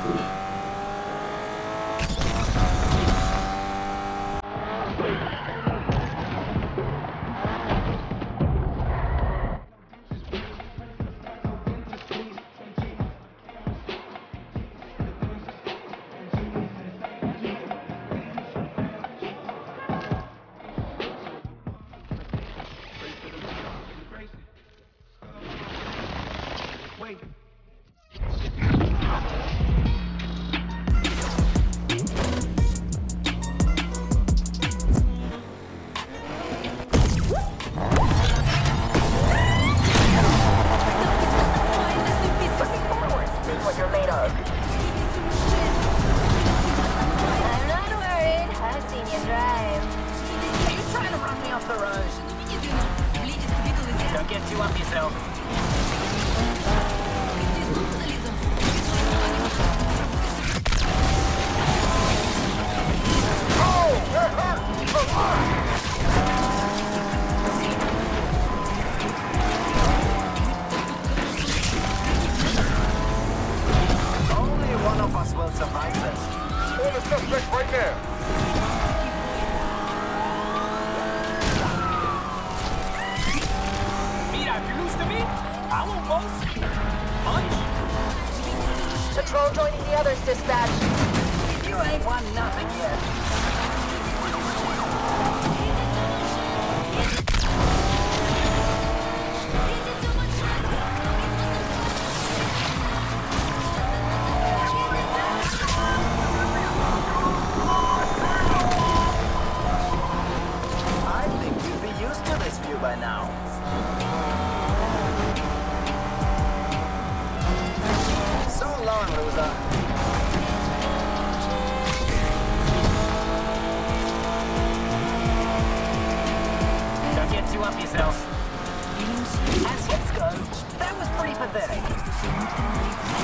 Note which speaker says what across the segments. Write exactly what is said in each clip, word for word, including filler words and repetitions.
Speaker 1: Patrol joining the others, dispatch. You ain't won nothing yet. I think you'd be used to this view by now. So long, loser. Don't get too up yourself. As hits go, that was pretty pathetic.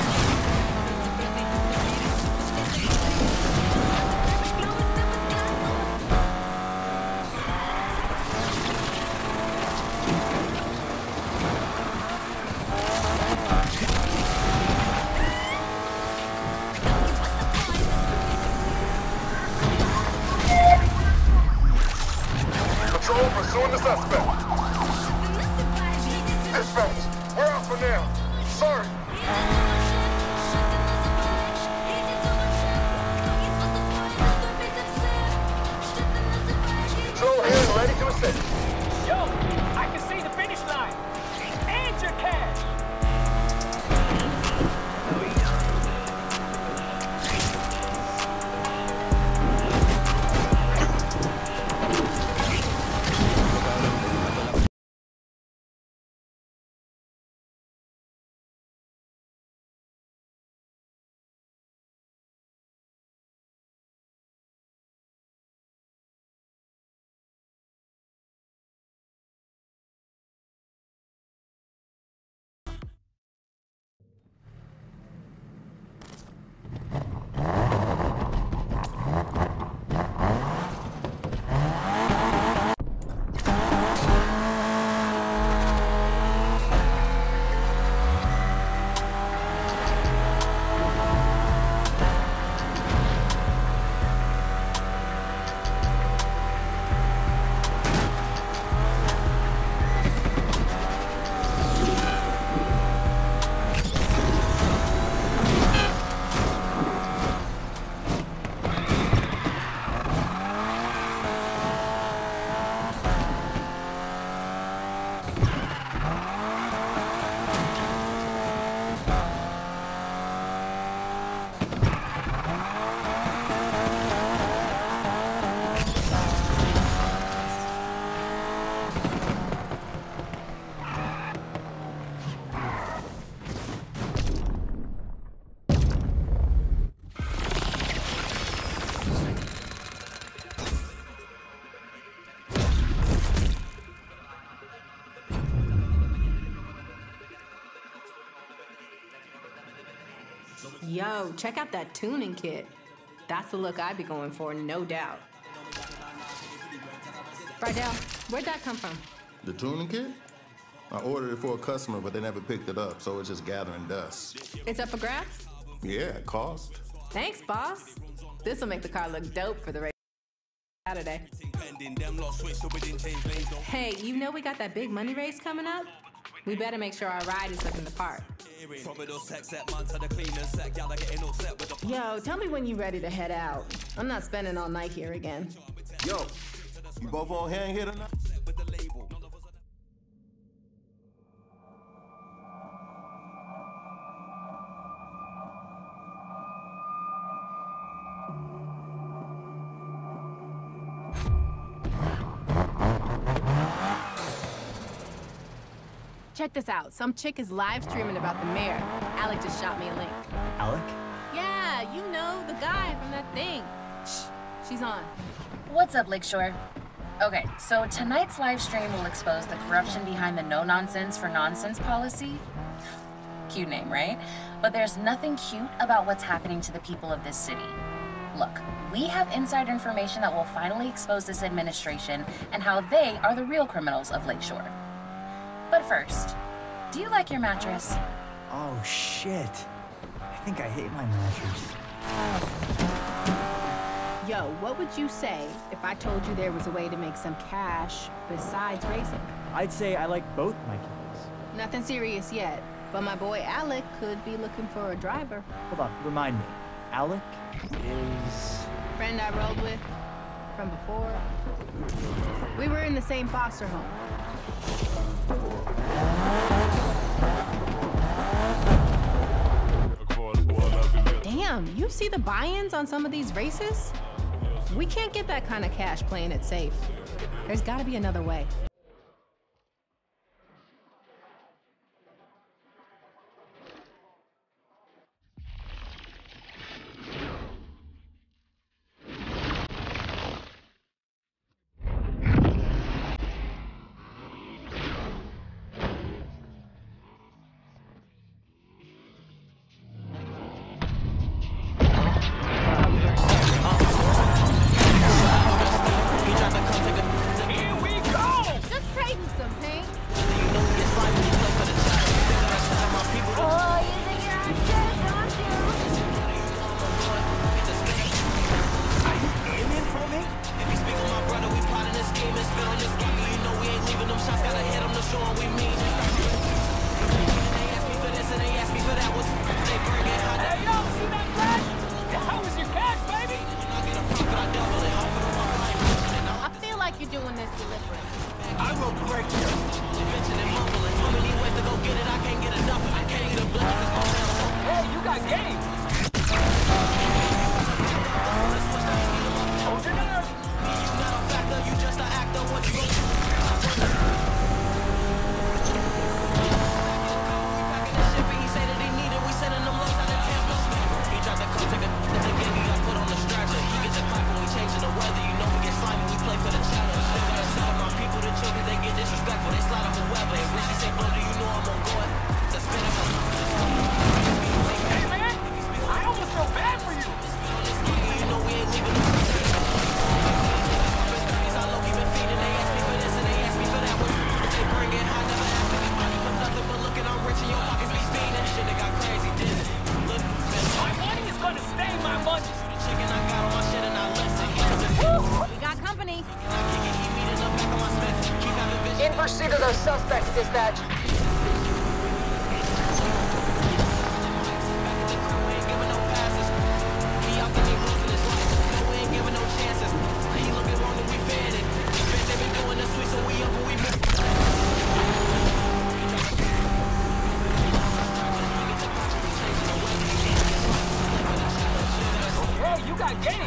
Speaker 2: Patrol pursuing the suspect. Dispatch, we're out for now. Sorry. Patrol here and ready to assist.
Speaker 3: Yo, I can see the finish line. And your cash.
Speaker 4: Yo, check out that tuning kit. That's the look I'd be going for, no doubt. Rydell, where'd that come from?
Speaker 5: The tuning kit? I ordered it for a customer, but they never picked it up, so it's just gathering dust.
Speaker 4: It's up for grabs?
Speaker 5: Yeah, it cost.
Speaker 4: Thanks, boss. This'll make the car look dope for the race Saturday. Hey, you know we got that big money race coming up? We better make sure our ride is looking the part. Yo, tell me when you're ready to head out. I'm not spending all night here again.
Speaker 5: Yo, you both on hand here tonight?
Speaker 4: Check this out. Some chick is live streaming about the mayor. Alec just shot me a link.
Speaker 6: Alec?
Speaker 4: Yeah, you know, the guy from that thing. Shh, she's on.
Speaker 7: What's up, Lakeshore? Okay, so tonight's live stream will expose the corruption behind the no-nonsense for nonsense policy. Cute name, right? But there's nothing cute about what's happening to the people of this city. Look, we have inside information that will finally expose this administration and how they are the real criminals of Lakeshore. But first, do you like your mattress?
Speaker 6: Oh, shit. I think I hate my mattress.
Speaker 4: Yo, what would you say if I told you there was a way to make some cash besides racing?
Speaker 6: I'd say I like both my kids.
Speaker 4: Nothing serious yet, but my boy Alec could be looking for a driver.
Speaker 6: Hold on, remind me. Alec is...
Speaker 4: Friend I rode with from before. We were in the same foster home. Damn, you see the buy-ins on some of these races? We can't get that kind of cash playing it safe. There's gotta be another way.
Speaker 1: Proceed to those suspects, dispatch.
Speaker 3: Hey, you got game.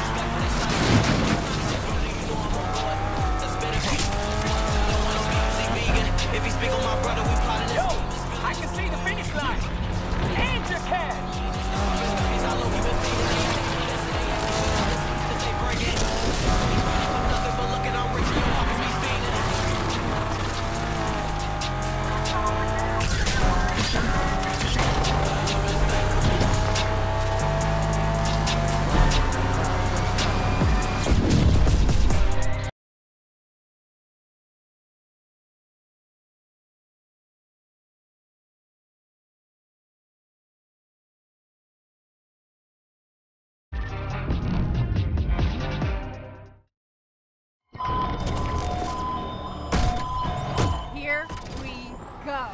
Speaker 8: If he speak on my brother, we plotting this.
Speaker 3: Yo, I can see the finish line. And your cash.
Speaker 8: He's all over me. They bring it. Nothing but looking, I'm rich. Your pockets be feeding.
Speaker 9: go.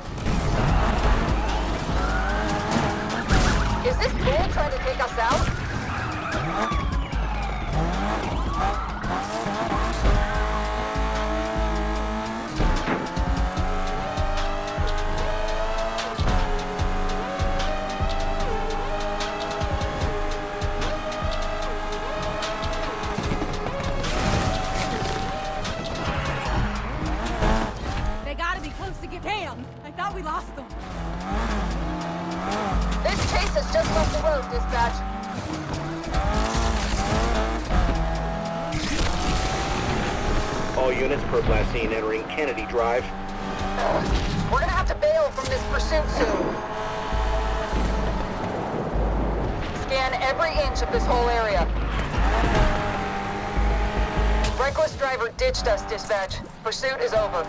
Speaker 10: Is this bull trying to take us out?
Speaker 9: They gotta be close to get. Damn! I thought we lost them.
Speaker 10: This chase has just left the road, dispatch.
Speaker 11: All units, Purple scene entering Kennedy Drive.
Speaker 10: Ugh. We're gonna have to bail from this pursuit soon. Scan every inch of this whole area. Reckless driver ditched us, dispatch. Pursuit is over.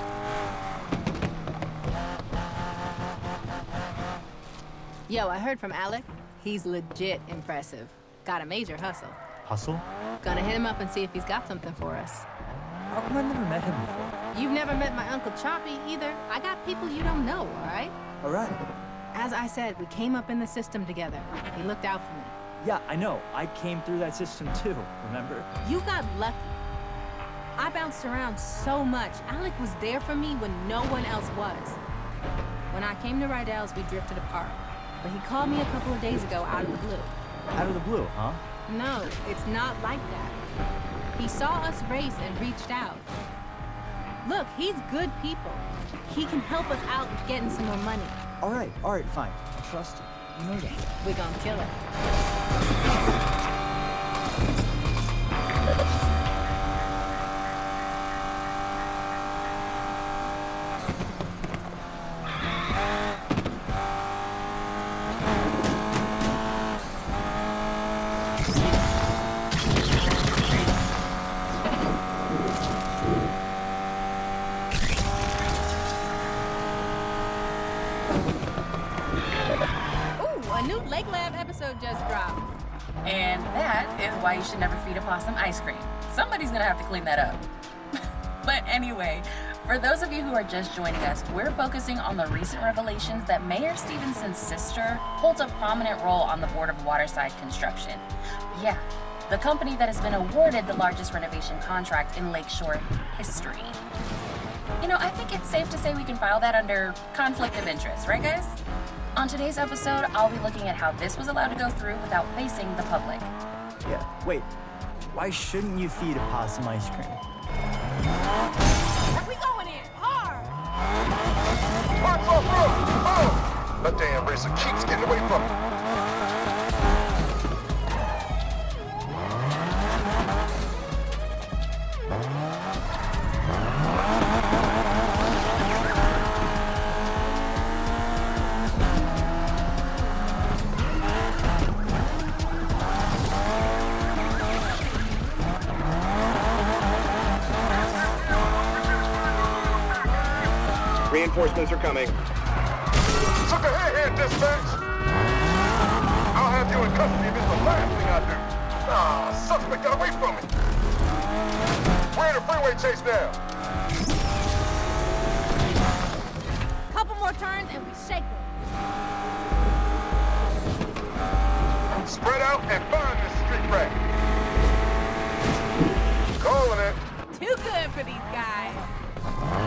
Speaker 4: Yo, I heard from Alec. He's legit impressive. Got a major hustle.
Speaker 6: Hustle?
Speaker 4: Gonna hit him up and see if he's got something for us.
Speaker 6: How come I've never met him before?
Speaker 4: You've never met my Uncle Choppy either. I got people you don't know, all right?
Speaker 6: All right.
Speaker 4: As I said, we came up in the system together. He looked out for me.
Speaker 6: Yeah, I know. I came through that system too, remember?
Speaker 4: You got lucky. I bounced around so much. Alec was there for me when no one else was. When I came to Rydell's, we drifted apart. But he called me a couple of days ago out of the blue.
Speaker 6: Out of the blue, huh?
Speaker 4: No, it's not like that. He saw us race and reached out. Look, he's good people. He can help us out with getting some more money.
Speaker 6: All right, all right, fine. I trust you. You know that.
Speaker 4: We're gonna kill it. Lake Lab episode just dropped.
Speaker 7: And that is why you should never feed a possum ice cream. Somebody's gonna have to clean that up. But anyway, for those of you who are just joining us, we're focusing on the recent revelations that Mayor Stevenson's sister holds a prominent role on the board of Waterside Construction. Yeah, the company that has been awarded the largest renovation contract in Lakeshore history. You know, I think it's safe to say we can file that under conflict of interest, right guys? On today's episode, I'll be looking at how this was allowed to go through without facing the public.
Speaker 6: Yeah, wait. Why shouldn't you feed a possum ice cream?
Speaker 9: We going in hard!
Speaker 2: Parts off road! Oh! That damn racer keeps getting away from me.
Speaker 11: Reinforcements are coming.
Speaker 2: Took a hit here, dispatch. I'll have you in custody if it's the last thing I do. Ah, suspect got away from me. We're in a freeway chase now.
Speaker 9: Couple more turns and we shake them.
Speaker 2: Spread out and find this street rat. Calling it.
Speaker 9: Too good for these guys.